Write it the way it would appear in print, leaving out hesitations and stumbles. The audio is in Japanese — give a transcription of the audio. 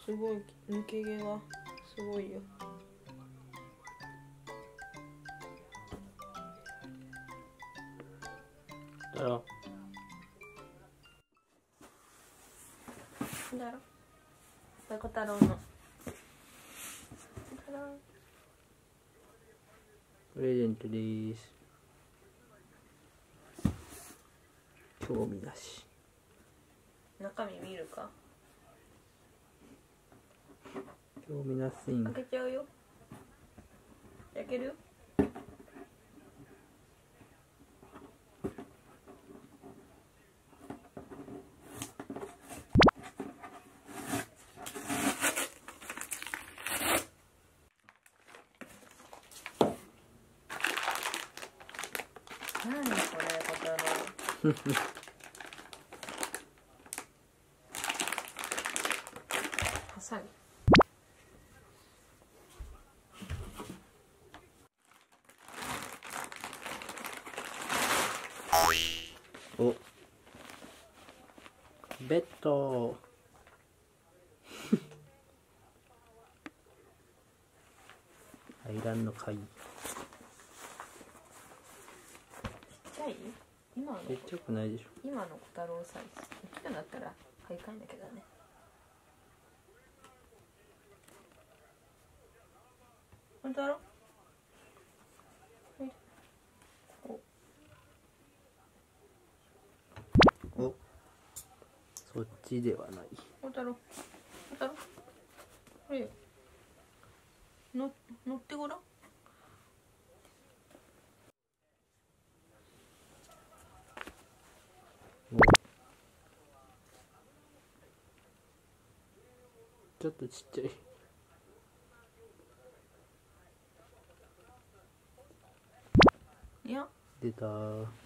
すごい抜け毛がすごいよ。 だろだろ小太郎のプレゼントでーす。興味なし。 中身見るか。 興味なしん。 開けちゃうよ。開けるよ。何これ小太郎。ハサミ。 お、ベッド。アイランの鍵。 ちっちゃい？今のちっちゃくないでしょ。 今の小太郎サイズ。大きくなったら買い替えなきゃだね。小太郎。 お、そっちではない。 小太郎。小太郎。これよ。乗ってごらん。 お、ちょっとちっちゃい。 いや。 出たー。